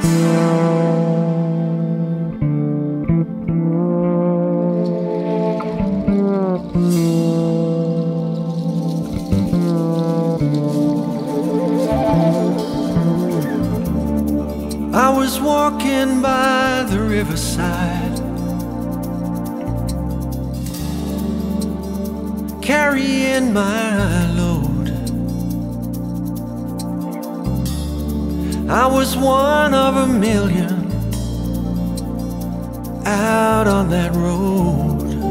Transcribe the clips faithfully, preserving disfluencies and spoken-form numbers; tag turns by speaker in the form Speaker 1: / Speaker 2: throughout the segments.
Speaker 1: I was walking by the riverside, carrying my load. I was one of a million out on that road.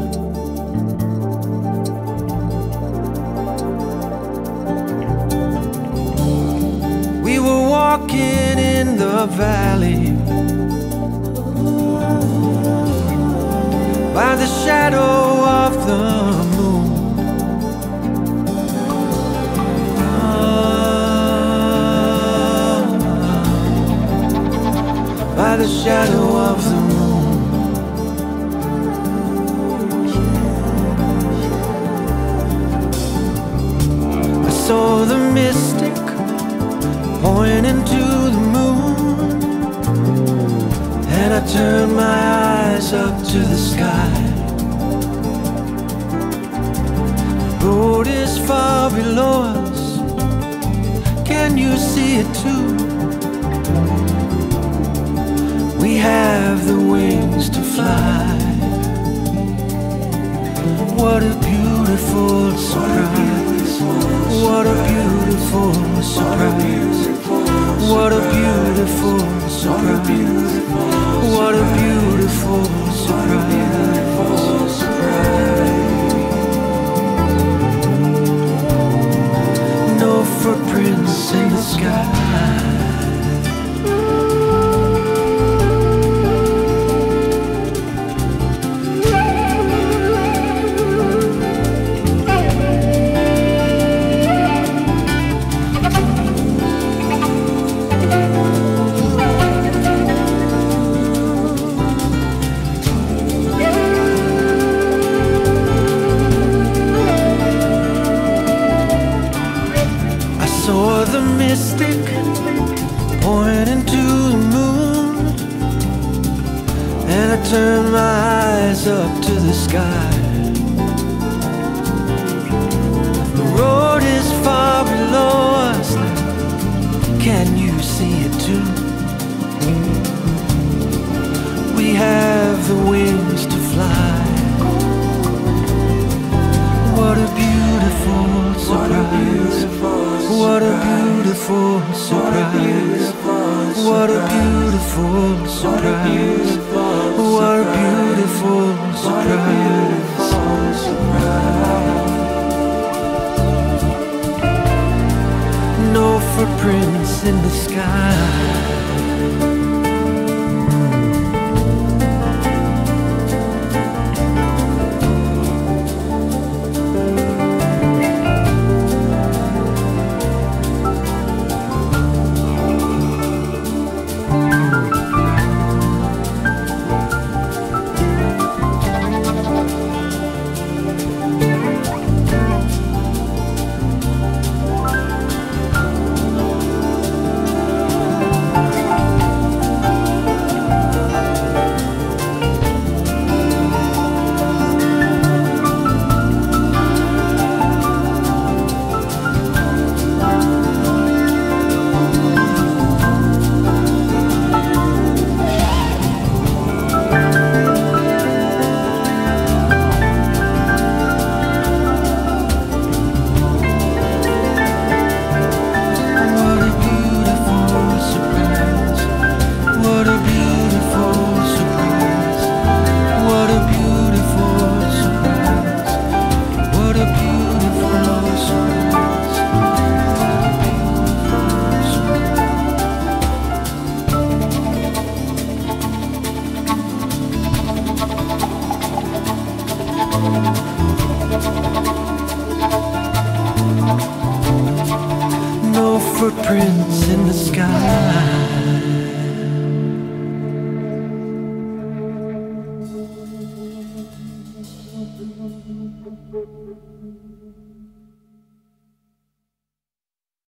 Speaker 1: We were walking in the valley by the shadow of the moon. By the shadow of the moon. I saw the mystic pointing to the moon, and I turned my eyes up to the sky. The road is far below us. Can you see it too? We have the wings to fly. What a beautiful surprise. What a beautiful surprise. What a beautiful surprise. What a beautiful surprise. No footprints in the sky. Saw the mystic pointing to the moon, and I turned my eyes up to the sky. The road is far below us now. Can you see it too? We have the wings to fly. What a beautiful surprise. What a beautiful surprise. What a beautiful surprise. What a beautiful surprise. No footprints in the sky. No footprints in the sky.